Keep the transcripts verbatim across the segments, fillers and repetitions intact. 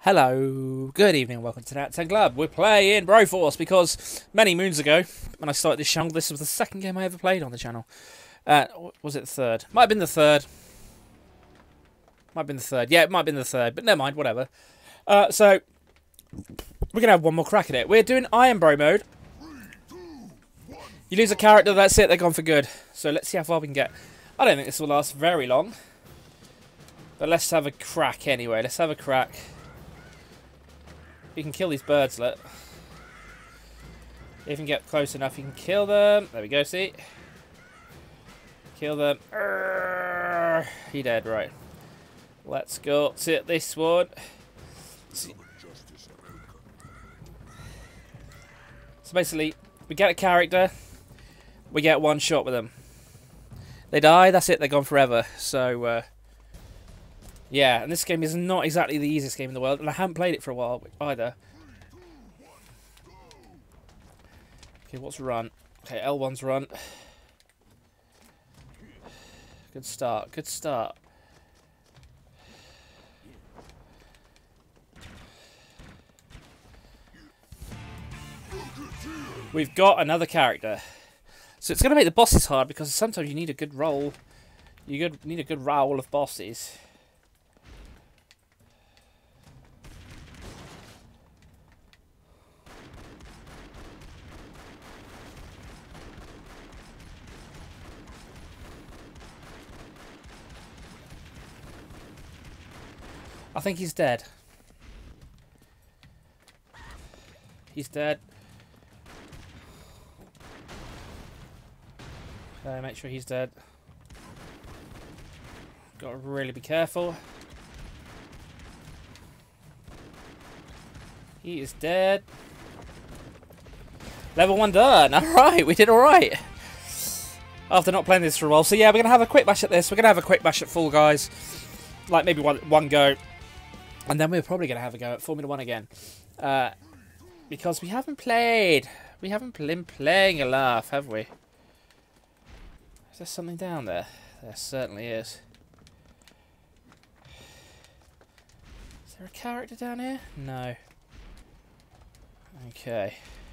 Hello, good evening, welcome to Nat ten Club. We're playing Broforce because many moons ago, when I started this channel, this was the second game I ever played on the channel. Uh, was it the third? Might have been the third. Might have been the third. Yeah, it might have been the third, but never mind, whatever. Uh, so, we're going to have one more crack at it. We're doing Iron Bro mode. You lose a character, that's it, they're gone for good. So let's see how far we can get. I don't think this will last very long. But let's have a crack anyway, let's have a crack. You can kill these birds, look. If you can get close enough, you can kill them. There we go, see? Kill them. Urgh. He dead, right. Let's go to this one. So basically, we get a character, we get one shot with them. They die, that's it, they're gone forever. So, uh, yeah, and this game is not exactly the easiest game in the world, and I haven't played it for a while either. Okay, what's run? Okay, L one's run. Good start, good start. We've got another character. So it's going to make the bosses hard, because sometimes you need a good roll. You good, need a good roll of bosses. I think he's dead. He's dead. Okay, make sure he's dead. Got to really be careful. He is dead. Level one done. Alright, we did alright. After not playing this for a while. So yeah, we're going to have a quick bash at this. We're going to have a quick bash at Fall Guys. Like maybe one, one go. And then we're probably going to have a go at Formula one again. Uh, because we haven't played. We haven't been playing enough, have we? Is there something down there? There certainly is. Is there a character down here? No. Okay.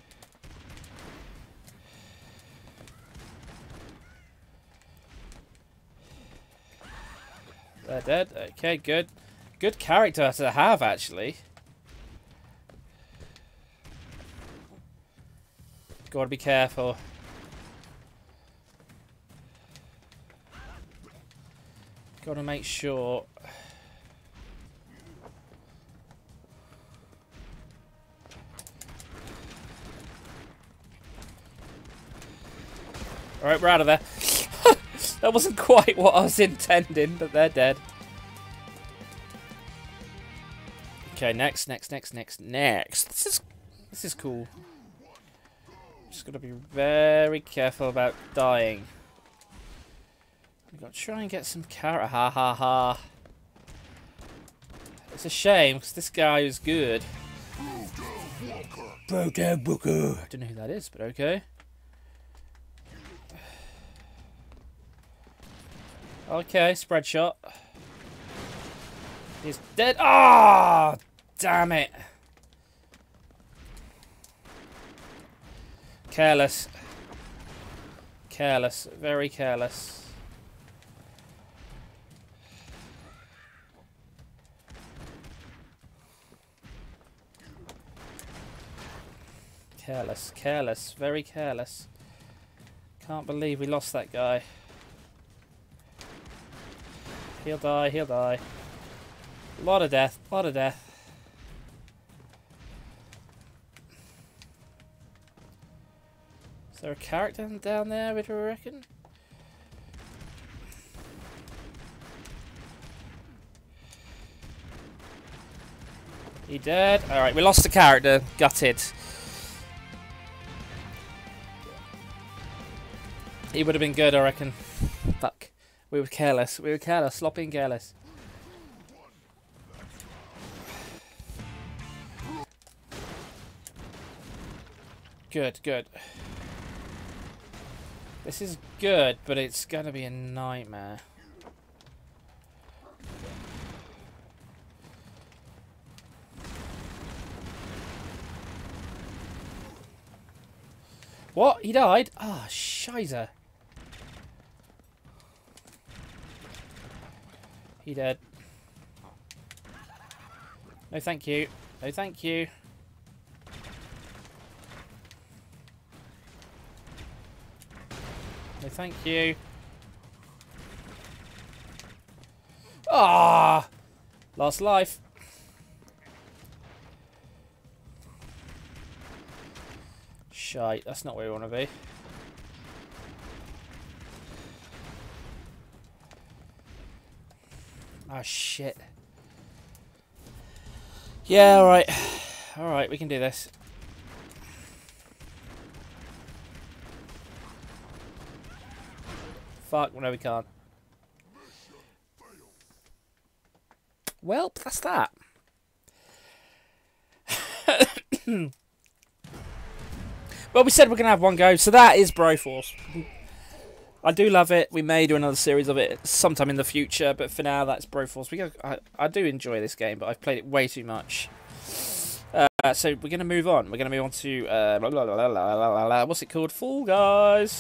They're dead. Okay, good. Good character to have, actually. Gotta be careful. Gotta make sure. Alright, we're out of there. That wasn't quite what I was intending, but they're dead. Okay, next, next, next, next, next. This is this is cool. Just gotta be very careful about dying. We've got to try and get some carrot. Ha ha ha. It's a shame because this guy is good. Broken Booker. I don't know who that is, but okay. Okay, spread shot. He's dead. Ah, oh, damn it. Careless. Careless. Very careless. Careless. Careless. Very careless. Can't believe we lost that guy. He'll die. He'll die. A lot of death, a lot of death. Is there a character down there, would you reckon? He dead? Alright, we lost a character. Gutted. He would have been good, I reckon. Fuck. We were careless. We were careless. Sloppy and careless. Good, good. This is good, but it's gonna be a nightmare. What? He died? Ah, oh, shizer. He dead. No thank you. No thank you. No thank you. Ah! Last life. Shite, that's not where we want to be. Ah, shit. Yeah, alright. Alright, we can do this. Fuck, no we can't. Well, that's that. Well, we said we're going to have one go, so that is Broforce. I do love it. We may do another series of it sometime in the future, but for now, that's Broforce. We go, I, I do enjoy this game, but I've played it way too much. Uh, so we're going to move on. We're going to move on to, uh, blah, blah, blah, blah, blah, blah, what's it called? Fall Guys.